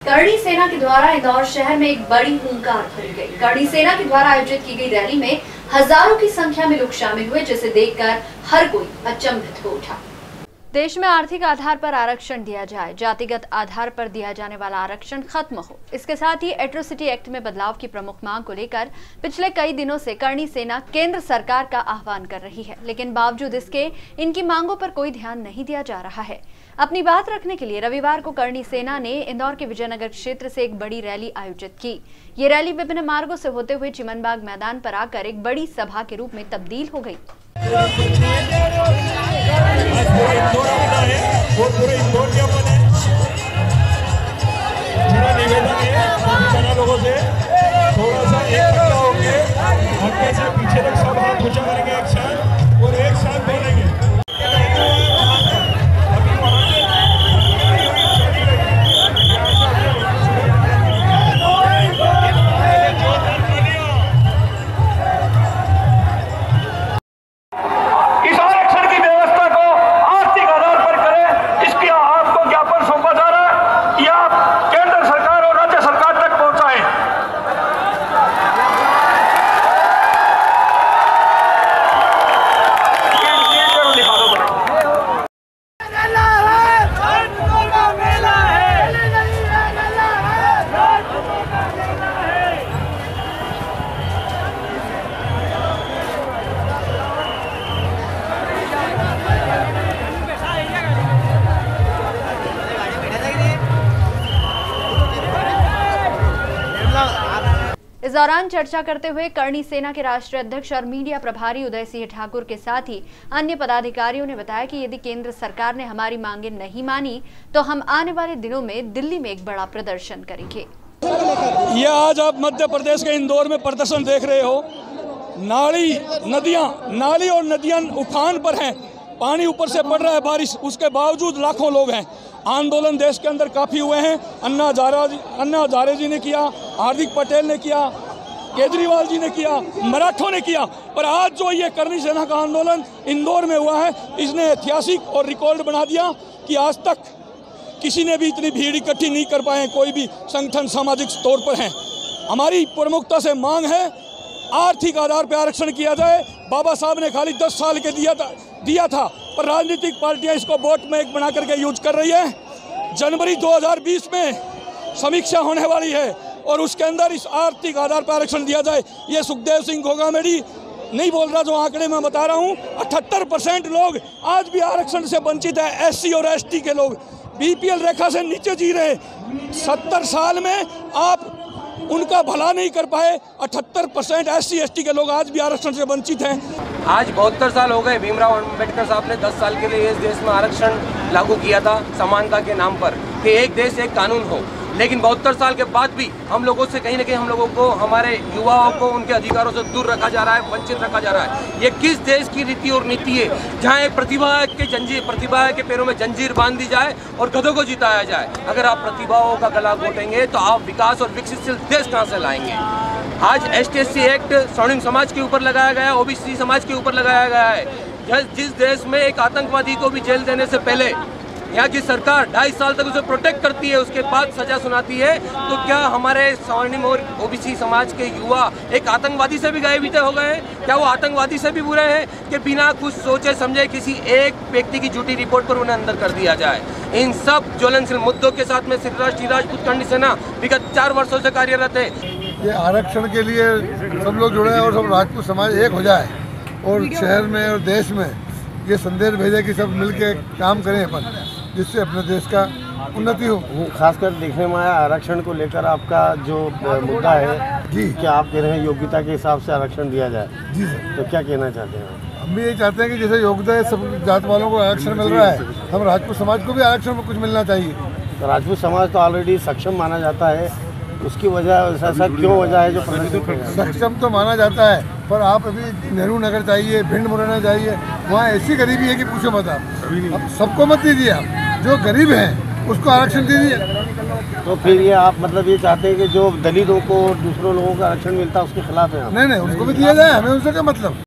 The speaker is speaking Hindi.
करणी सेना के द्वारा इंदौर शहर में एक बड़ी हुंकार भरी गई। करणी सेना के द्वारा आयोजित की गई रैली में हजारों की संख्या में लोग शामिल हुए, जिसे देखकर हर कोई अचंभित हो उठा। देश में आर्थिक आधार पर आरक्षण दिया जाए, जातिगत आधार पर दिया जाने वाला आरक्षण खत्म हो। इसके साथ ही एट्रोसिटी एक्ट में बदलाव की प्रमुख मांग को लेकर पिछले कई दिनों से करणी सेना केंद्र सरकार का आह्वान कर रही है, लेकिन बावजूद इसके इनकी मांगों पर कोई ध्यान नहीं दिया जा रहा है। अपनी बात रखने के लिए रविवार को करणी सेना ने इंदौर के विजयनगर क्षेत्र से एक बड़ी रैली आयोजित की। ये रैली विभिन्न मार्गों से होते हुए चिमनबाग मैदान पर आकर एक बड़ी सभा के रूप में तब्दील हो गई। मेरा निवेदन है लोगों से थोड़ा सा इकट्ठा होंगे, हल्के से पीछे तक सब हाथ ऊंचा करेंगे एक साथ और एक साथ बोलेंगे। इस आरक्षण की व्यवस्था को आर्थिक आधार पर करें, इसके आपको ज्ञापन सौंपा जा रहा है। ये आप केंद्र सरकार और राज्य सरकार तक पहुंचाएं। इस दौरान चर्चा करते हुए करणी सेना के राष्ट्रीय अध्यक्ष और मीडिया प्रभारी उदय सिंह ठाकुर के साथ ही अन्य पदाधिकारियों ने बताया कि यदि केंद्र सरकार ने हमारी मांगे नहीं मानी तो हम आने वाले दिनों में दिल्ली में एक बड़ा प्रदर्शन करेंगे। ये आज आप मध्य प्रदेश के इंदौर में प्रदर्शन देख रहे हो। नाली और नदियां उफान पर हैं, पानी ऊपर से पड़ रहा है बारिश, उसके बावजूद लाखों लोग हैं। आंदोलन देश के अंदर काफ़ी हुए हैं। अन्ना हजारे जी ने किया, हार्दिक पटेल ने किया, केजरीवाल जी ने किया, मराठों ने किया, पर आज जो ये करणी सेना का आंदोलन इंदौर में हुआ है, इसने ऐतिहासिक और रिकॉर्ड बना दिया कि आज तक किसी ने भी इतनी भीड़ इकट्ठी नहीं कर पाए, कोई भी संगठन सामाजिक तौर पर हैं। हमारी प्रमुखता से मांग है आर्थिक आधार पर आरक्षण किया जाए। बाबा साहब ने खाली 10 साल के दिया था, पर राजनीतिक पार्टियां इसको वोट बैंक बना करके यूज कर रही है। जनवरी 2020 में समीक्षा होने वाली है और उसके अंदर इस आर्थिक आधार पर आरक्षण दिया जाए। ये सुखदेव सिंह घोगामेडी नहीं बोल रहा, जो आंकड़े मैं बता रहा हूँ। 78% लोग आज भी आरक्षण से वंचित है। SC और ST के लोग BPL रेखा से नीचे जी रहे। 70 साल में आप उनका भला नहीं कर पाए। 78% SC ST के लोग आज भी आरक्षण से वंचित हैं। आज 72 साल हो गए। भीमराव अंबेडकर साहब ने 10 साल के लिए इस देश में आरक्षण लागू किया था समानता के नाम पर, कि एक देश एक कानून हो। लेकिन 72 साल के बाद भी हम लोगों से कहीं ना कहीं हम लोगों को, हमारे युवाओं को उनके अधिकारों से दूर रखा जा रहा है, वंचित रखा जा रहा है। ये किस देश की रीति और नीति है जहाँ एक प्रतिभा के पैरों में जंजीर बांध दी जाए और गधों को जिताया जाए? अगर आप प्रतिभाओं का गला घोटेंगे तो आप विकास और विकसितशील देश कहाँ से लाएंगे? आज ST-SC एक्ट स्वर्णिम समाज के ऊपर लगाया गया है, OBC समाज के ऊपर लगाया गया है। जिस देश में एक आतंकवादी को भी जेल देने से पहले यहाँ की सरकार 2.5 साल तक उसे प्रोटेक्ट करती है, उसके बाद सजा सुनाती है, तो क्या हमारे स्वर्णिम और OBC समाज के युवा एक आतंकवादी से भी गए बीते हो गए हैं? क्या वो आतंकवादी से भी बुरे हैं कि बिना कुछ सोचे समझे किसी एक व्यक्ति की झूठी रिपोर्ट पर उन्हें अंदर कर दिया जाए? इन सब ज्वलनशील मुद्दों के साथ में श्री राजपूत करणी सेना विगत 4 वर्षों से कार्यरत है। ये आरक्षण के लिए सब लोग जुड़े हैं और सब राजपूत समाज एक हो जाए और शहर में और देश में ये संदेश भेजे कि सब मिलके काम करें अपन, जिससे अपने देश का उन्नति हो। खासकर देखने में आया आरक्षण को लेकर आपका जो मुद्दा है जी, क्या आप कह रहे हैं योग्यता के हिसाब से आरक्षण दिया जाए? जी सर। तो क्या कहना चाहते हैं? हम भी यही चाहते हैं कि जैसे योग्यता है सब जात वालों को आरक्षण मिल रहा है, हम राजपूत समाज को भी आरक्षण में कुछ मिलना चाहिए। तो राजपूत समाज तो ऑलरेडी सक्षम माना जाता है, उसकी वजह ऐसा क्यों वजह है जो सक्षम तो माना जाता है, पर आप अभी नेहरू नगर चाहिए, भिंड मुरैना चाहिए, वहाँ ऐसी गरीबी है कि पूछो मत आप। सबको मत दीजिए, आप जो गरीब हैं उसको आरक्षण दीजिए। तो फिर ये आप मतलब ये चाहते हैं कि जो दलितों को दूसरों लोगों को आरक्षण मिलता है उसके खिलाफ है? नहीं, उसको भी दिया जाए, हमें उससे क्या मतलब।